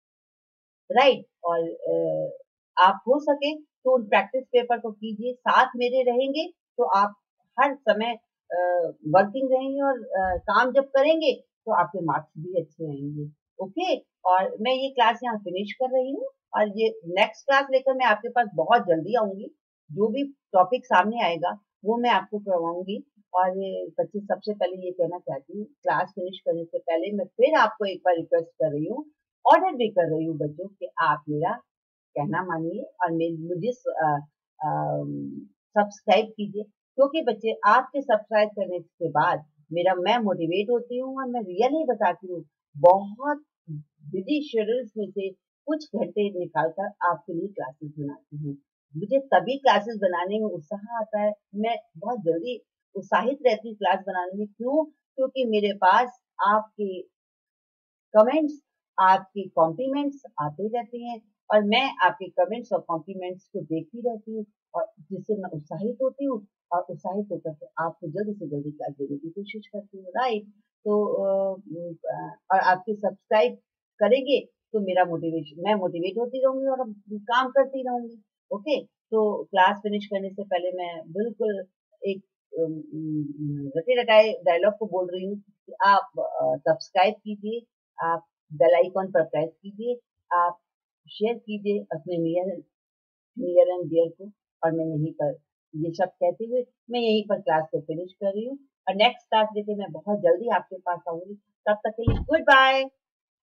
राइट। और आ, आप हो सके तो उन प्रैक्टिस पेपर को कीजिए, साथ मेरे रहेंगे तो आप हर समय वर्किंग रहेंगे और आ, काम जब करेंगे तो आपके मार्क्स भी अच्छे आएंगे। ओके, और मैं ये क्लास यहाँ फिनिश कर रही हूँ और ये नेक्स्ट क्लास लेकर मैं आपके पास बहुत जल्दी आऊंगी। जो भी टॉपिक सामने आएगा वो मैं आपको करवाऊंगी। और बच्चे सबसे पहले ये कहना चाहती हूँ, क्लास फिनिश करने से पहले मैं फिर आपको एक बार रिक्वेस्ट कर रही हूँ, ऑर्डर भी कर रही हूँ बच्चों कि आप मेरा कहना मानिए और मुझे सब्सक्राइब कीजिए। क्योंकि बच्चे आपके सब्सक्राइब करने के बाद मेरा मैं मोटिवेट होती हूँ और मैं रियली बताती हूँ, बहुत बिजी शेड्यूल्स में से कुछ घंटे निकालकर आपके लिए क्लासेस बनाती हूँ। मुझे तभी क्लासेस बनाने में उत्साह आता है, मैं बहुत जल्दी उत्साहित रहती हूँ क्लास बनाने में। क्यों? क्योंकि मेरे पास आपके कमेंट्स, आपके कॉम्प्लीमेंट्स आते रहते हैं और मैं आपके कमेंट्स और कॉम्प्लीमेंट्स को देखती रहती हूँ और जिससे मैं उत्साहित होती हूँ और उत्साहित होकर के आपको जल्दी से जल्दी क्लास देने की कोशिश करती हूँ, राइट। तो और आपके सब्सक्राइब करेंगे तो मेरा मोटिवेशन मैं मोटिवेट होती रहूंगी और काम करती रहूंगी। ओके, तो क्लास फिनिश करने से पहले मैं बिल्कुल एक रटे रटाए डायलॉग को बोल रही हूँ कि आप सब्सक्राइब कीजिए, आप बेल आइकॉन पर प्रेस कीजिए, आप शेयर कीजिए अपने नियर नियर एंड डियर को। और मैं यहीं पर ये सब कहते हुए मैं यहीं पर क्लास को फिनिश कर रही हूँ और नेक्स्ट क्लास लेके मैं बहुत जल्दी आपके पास आऊंगी। तब तक के लिए गुड बाय।